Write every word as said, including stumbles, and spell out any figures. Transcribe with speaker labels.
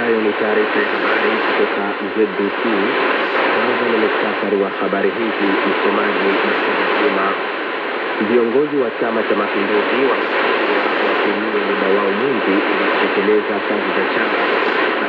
Speaker 1: Ifuatayo ni taarifa ya habari kutoka Z B C. Kwanza ni muhtasari wa habari hizi, msomaji Msoma. Viongozi wa Chama cha Mapinduzi wametakiwa watumie muda wao mwingi ili kutekeleza kazi za chama